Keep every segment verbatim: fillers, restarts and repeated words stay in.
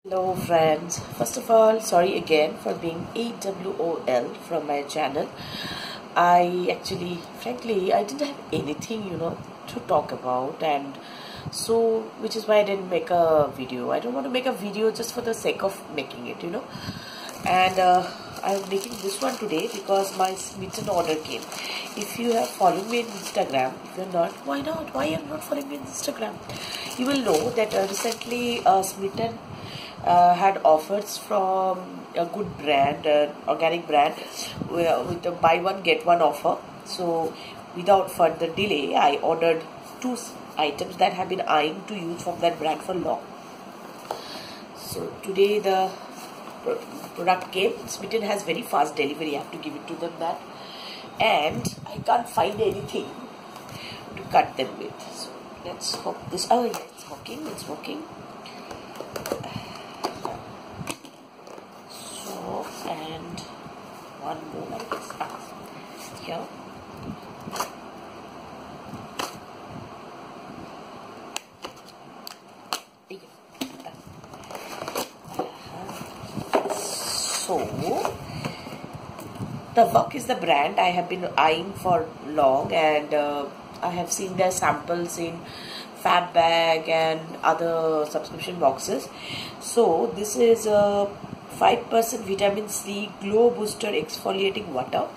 Hello friends, first of all sorry again for being A W O L from my channel. I actually frankly I didn't have anything you know to talk about, and so which is why I didn't make a video. I don't want to make a video just for the sake of making it, you know and uh, I'm making this one today because my Smitten order came. If you have followed me on Instagram, if you're not, why not? Why are you not following me on Instagram? You will know that uh, recently uh, Smitten uh, had offers from a good brand, an uh, organic brand, with a buy one get one offer. So without further delay, I ordered two items that have been eyeing to use from that brand for long. So today the product came. Smitten has very fast delivery, I have to give it to them that, and I can't find anything to cut them with. So let's hope this. Oh yeah, it's working. It's working. So and one more like this. Ah, here. So, Tavak is the brand I have been eyeing for long, and uh, I have seen their samples in Fab Bag and other subscription boxes. So, this is a five percent vitamin C glow booster exfoliating water.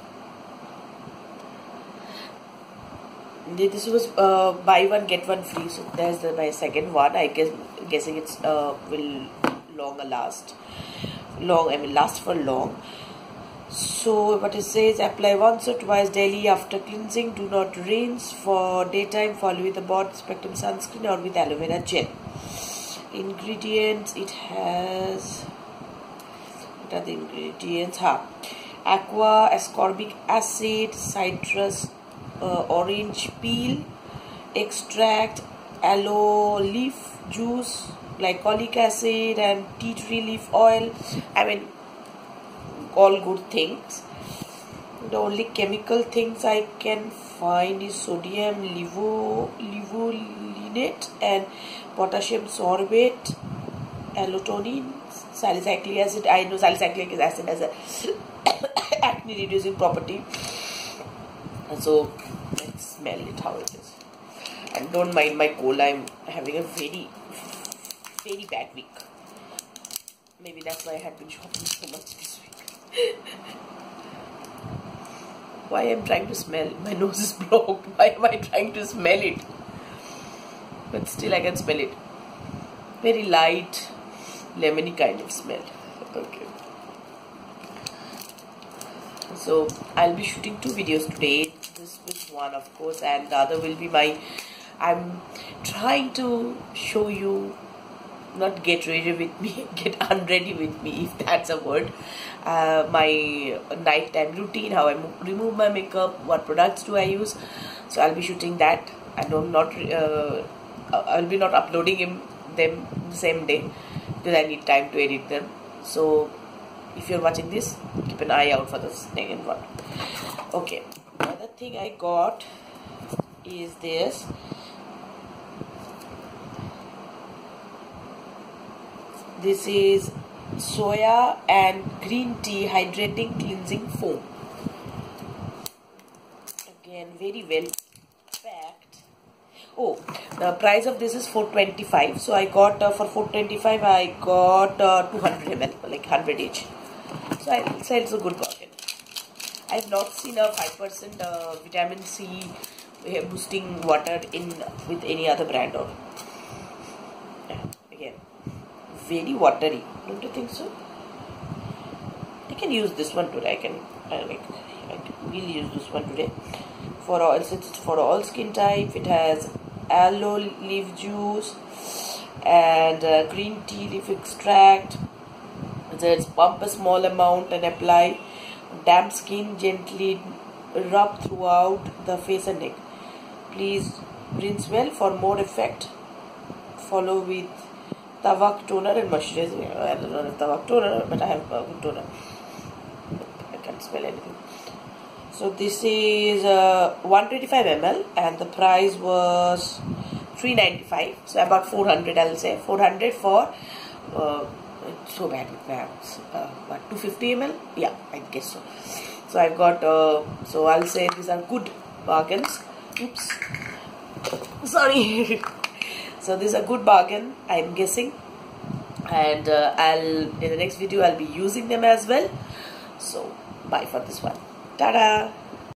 This was uh, buy one get one free, so there's the, my second one. I guess guessing it's uh, will longer last. long I mean last for long. So what it says, apply once or twice daily after cleansing. Do not rinse. For daytime, follow with the broad spectrum sunscreen or with aloe vera gel. Ingredients, it has, what are the ingredients? Ha. Aqua, ascorbic acid, citrus, uh, orange peel, extract, aloe leaf juice, glycolic acid, and tea tree leaf oil. I mean, all good things. The only chemical things I can find is sodium levo, levolinate and potassium sorbate, allotonin, salicylic acid. I know salicylic acid has a acne reducing property. And so let's smell it how it is. And don't mind my cold. I'm having a very very bad week. Maybe that's why I had been shopping so much this week. Why I'm trying to smell? My nose is blocked. Why am I trying to smell it? But still I can smell it. Very light, lemony kind of smell. Okay. So I'll be shooting two videos today. This is one, of course, and the other will be my, I'm trying to show you, not get ready with me, get unready with me, if that's a word. Uh, my nighttime routine, how I remove my makeup, what products do I use. So I'll be shooting that, and I'm not, uh, I'll be not uploading them the same day because I need time to edit them. So if you're watching this, keep an eye out for the second one. Okay, another thing I got is this. This is soya and green tea hydrating cleansing foam. Again, very well packed. Oh, the price of this is four twenty-five. So I got uh, for four twenty-five. I got uh, two hundred milliliters, like one hundred each. So I say it's a good bargain. I have not seen a five percent uh, vitamin C boosting water in with any other brand or. Yeah, again. Very watery, don't you think so? I can use this one today. I can, I like, I will use this one today. For all, since it's for all skin type, it has aloe leaf juice and uh, green tea leaf extract. Let's pump a small amount and apply. Damp skin, gently rub throughout the face and neck. Please rinse well for more effect. Follow with Tavak toner and moisturizer. I don't know if Tavak toner, but I have a good toner. I can't smell anything. So this is uh, one twenty-five milliliters, and the price was three ninety-five. So about four hundred, I'll say four hundred for uh, it's so bad with maths. Uh, what, two hundred fifty milliliters? Yeah, I guess so. So I've got, uh, so I'll say these are good bargains. Oops. Sorry. So this is a good bargain, I'm guessing. And uh, I'll, in the next video, I'll be using them as well. So bye for this one. Ta-da!